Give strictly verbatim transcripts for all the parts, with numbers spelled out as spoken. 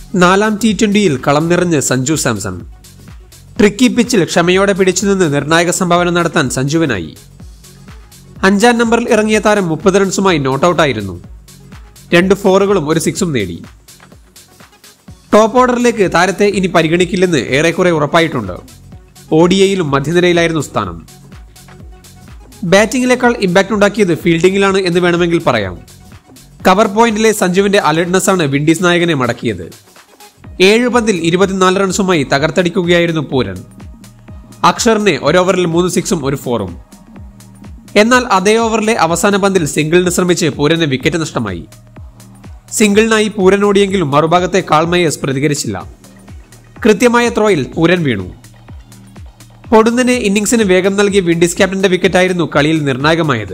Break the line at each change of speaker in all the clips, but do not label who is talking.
നാലാം ടി ട്വന്റിയിൽ കളം നിറഞ്ഞ് സഞ്ജു സാംസൺ. ട്രിക്കി പിച്ചിൽ ക്ഷമയോടെ പിടിച്ചുനിന്ന് നിർണായക സംഭാവന നടത്താൻ സഞ്ജുവിനായി. അഞ്ചാം നമ്പറിൽ ഇറങ്ങിയ താരം മുപ്പത് റൺസുമായി നോട്ടൌട്ടായിരുന്നു. രണ്ട് ഫോറുകളും ഒരു സിക്സും നേടി. ടോപ്പ് ഓർഡറിലേക്ക് താരത്തെ ഇനി പരിഗണിക്കില്ലെന്ന് ഏറെക്കുറെ ഉറപ്പായിട്ടുണ്ട്. ഓഡിഐയിലും മധ്യനിരയിലായിരുന്നു സ്ഥാനം. ബാറ്റിംഗിലേക്കാൾ ഇമ്പാക്ട് ഉണ്ടാക്കിയത് ഫീൽഡിംഗിലാണ് എന്ന് വേണമെങ്കിൽ പറയാം. കവർ പോയിന്റിലെ സഞ്ജുവിന്റെ അലർട്ട്നെസ്സാണ് വിൻഡീസ് നായകനെ മടക്കിയത്. ഏഴ് പന്തിൽ ഇരുപത്തിനാല് റൺസുമായി തകർത്തെടിക്കുകയായിരുന്നു പൂരൻ. അക്ഷറിനെ ഒരോവറിൽ മൂന്ന് സിക്സും ഒരു ഫോറും. എന്നാൽ അതേ ഓവറിലെ അവസാന പന്തിൽ സിംഗിളിന് ശ്രമിച്ച് പൂരന് വിക്കറ്റ് നഷ്ടമായി. സിംഗിളിനായി പൂരൻ ഓടിയെങ്കിലും മറുഭാഗത്തെ കാൾമയേഴ്സ് പ്രതികരിച്ചില്ല. കൃത്യമായ ത്രോയിൽ പൂരൻ വീണു. പൊടുന്നനെ ഇന്നിംഗ്സിന് വേഗം നൽകിയ വിൻഡീസ് ക്യാപ്റ്റന്റെ വിക്കറ്റായിരുന്നു കളിയിൽ നിർണായകമായത്.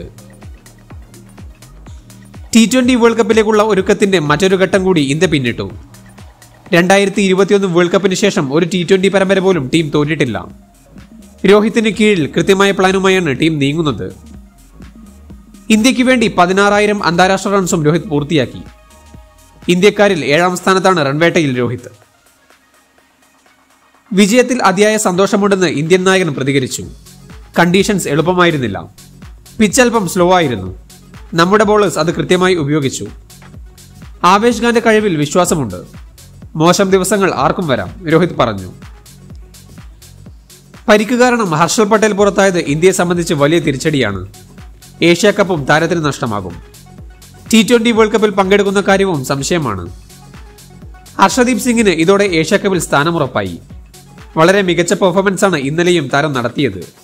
ടി ട്വന്റി വേൾഡ് കപ്പിലേക്കുള്ള ഒരുക്കത്തിന്റെ മറ്റൊരു ഘട്ടം കൂടി ഇന്ത്യ പിന്നിട്ടു. രണ്ടായിരത്തി ഇരുപത്തിയൊന്ന് വേൾഡ് കപ്പിന് ശേഷം ഒരു ടി ട്വന്റി പരമ്പര പോലും ടീം തോറ്റിട്ടില്ല. രോഹിത്തിന് കീഴിൽ കൃത്യമായ പ്ലാനുമായാണ് ടീം നീങ്ങുന്നത്. ഇന്ത്യക്ക് വേണ്ടി പതിനാറായിരം അന്താരാഷ്ട്ര റൺസും രോഹിത് പൂർത്തിയാക്കി. ഇന്ത്യക്കാരിൽ ഏഴാം സ്ഥാനത്താണ് റൺവേട്ടയിൽ രോഹിത്. വിജയത്തിൽ അതിയായ സന്തോഷമുണ്ടെന്ന് ഇന്ത്യൻ നായകൻ പ്രതികരിച്ചു. കണ്ടീഷൻസ് എളുപ്പമായിരുന്നില്ല. പിച്ച് അല്പം സ്ലോ ആയിരുന്നു. നമ്മുടെ ബോളേഴ്സ് അത് കൃത്യമായി ഉപയോഗിച്ചു. ആവേശ് ഖാന്റെ കഴിവിൽ വിശ്വാസമുണ്ട്. മോശം ദിവസങ്ങൾ ആർക്കും വരാം, രോഹിത് പറഞ്ഞു. പരിക്ക് കാരണം ഹർഷൽ പട്ടേൽ പുറത്തായത് ഇന്ത്യയെ സംബന്ധിച്ച് വലിയ തിരിച്ചടിയാണ്. ഏഷ്യ കപ്പും താരത്തിന് നഷ്ടമാകും. ടി ട്വന്റി വേൾഡ് കപ്പിൽ പങ്കെടുക്കുന്ന കാര്യവും സംശയമാണ്. അർഷദീപ് സിംഗിന് ഇതോടെ ഏഷ്യ കപ്പിൽ സ്ഥാനമുറപ്പായി. വളരെ മികച്ച പെർഫോമൻസാണ് ഇന്നലെയും താരം നടത്തിയത്.